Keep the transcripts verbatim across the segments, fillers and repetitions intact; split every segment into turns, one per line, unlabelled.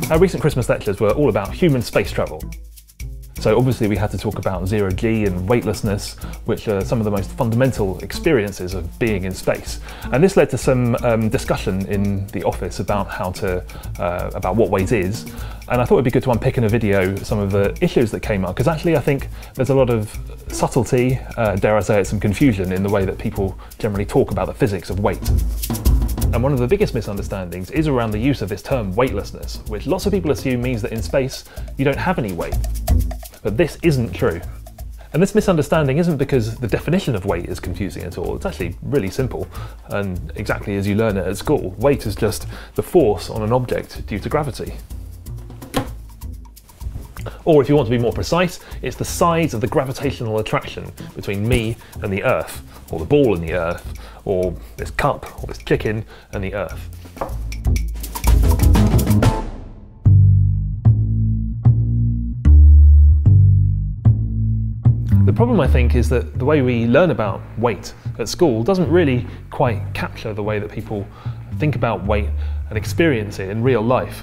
Our recent Christmas lectures were all about human space travel. So obviously we had to talk about zero G and weightlessness, which are some of the most fundamental experiences of being in space. And this led to some um, discussion in the office about how to, uh, about what weight is. And I thought it'd be good to unpick in a video some of the issues that came up, because actually I think there's a lot of subtlety, uh, dare I say it, some confusion in the way that people generally talk about the physics of weight. And one of the biggest misunderstandings is around the use of this term weightlessness, which lots of people assume means that in space you don't have any weight. But this isn't true. And this misunderstanding isn't because the definition of weight is confusing at all. It's actually really simple, and exactly as you learn it at school. Weight is just the force on an object due to gravity. Or if you want to be more precise, it's the size of the gravitational attraction between me and the Earth, or the ball and the Earth, or this cup, or this chicken and the Earth. The problem, I think, is that the way we learn about weight at school doesn't really quite capture the way that people think about weight and experience it in real life.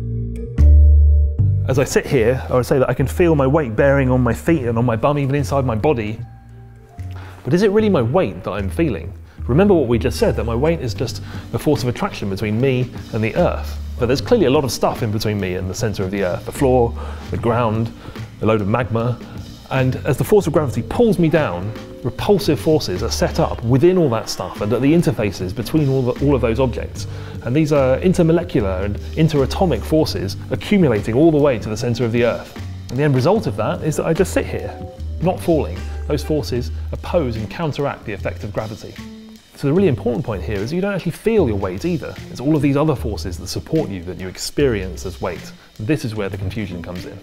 As I sit here, I would say that I can feel my weight bearing on my feet and on my bum, even inside my body. But is it really my weight that I'm feeling? Remember what we just said, that my weight is just the force of attraction between me and the Earth. But there's clearly a lot of stuff in between me and the centre of the Earth. The floor, the ground, a load of magma. And as the force of gravity pulls me down, repulsive forces are set up within all that stuff and at the interfaces between all, the, all of those objects. And these are intermolecular and interatomic forces accumulating all the way to the centre of the Earth. And the end result of that is that I just sit here, not falling. Those forces oppose and counteract the effect of gravity. So the really important point here is you don't actually feel your weight either. It's all of these other forces that support you that you experience as weight. And this is where the confusion comes in.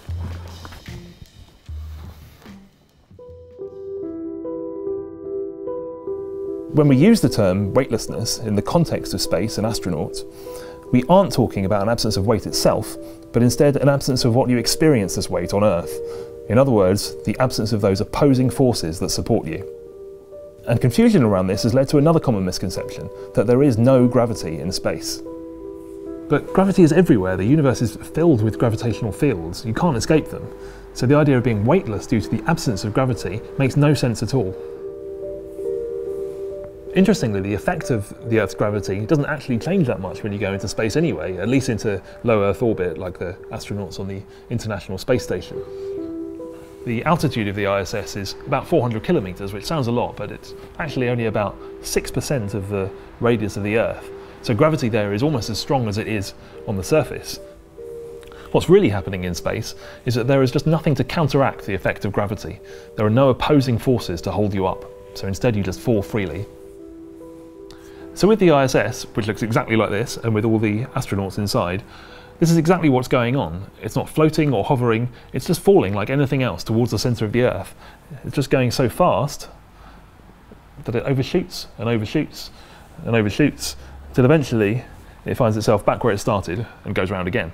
When we use the term weightlessness in the context of space and astronauts, we aren't talking about an absence of weight itself, but instead an absence of what you experience as weight on Earth. In other words, the absence of those opposing forces that support you. And confusion around this has led to another common misconception, that there is no gravity in space. But gravity is everywhere. The universe is filled with gravitational fields. You can't escape them. So the idea of being weightless due to the absence of gravity makes no sense at all. Interestingly, the effect of the Earth's gravity doesn't actually change that much when you go into space anyway, at least into low Earth orbit like the astronauts on the International Space Station. The altitude of the I S S is about four hundred kilometres, which sounds a lot, but it's actually only about six percent of the radius of the Earth. So gravity there is almost as strong as it is on the surface. What's really happening in space is that there is just nothing to counteract the effect of gravity. There are no opposing forces to hold you up, so instead you just fall freely. So with the I S S, which looks exactly like this, and with all the astronauts inside, this is exactly what's going on. It's not floating or hovering, it's just falling like anything else towards the centre of the Earth. It's just going so fast that it overshoots and overshoots and overshoots, till eventually it finds itself back where it started and goes round again.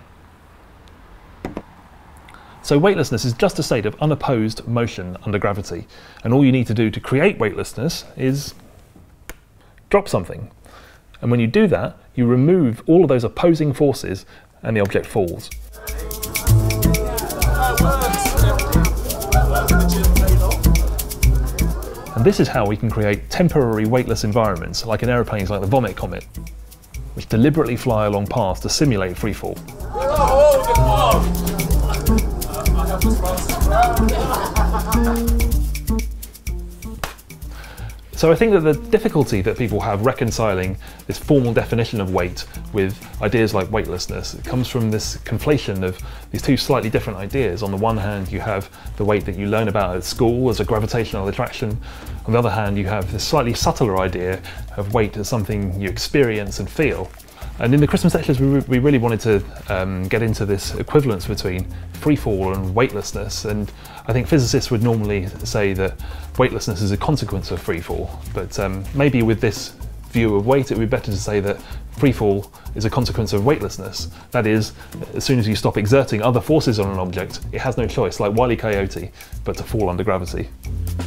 So weightlessness is just a state of unopposed motion under gravity, and all you need to do to create weightlessness is drop something. And when you do that, you remove all of those opposing forces and the object falls. And this is how we can create temporary weightless environments, like in aeroplanes like the Vomit Comet, which deliberately fly along paths to simulate freefall. So I think that the difficulty that people have reconciling this formal definition of weight with ideas like weightlessness comes from this conflation of these two slightly different ideas. On the one hand, you have the weight that you learn about at school as a gravitational attraction. On the other hand, you have this slightly subtler idea of weight as something you experience and feel. And in the Christmas lectures, we, re we really wanted to um, get into this equivalence between freefall and weightlessness. And I think physicists would normally say that weightlessness is a consequence of freefall. But um, maybe with this view of weight, it would be better to say that freefall is a consequence of weightlessness. That is, as soon as you stop exerting other forces on an object, it has no choice, like Wile E. Coyote, but to fall under gravity.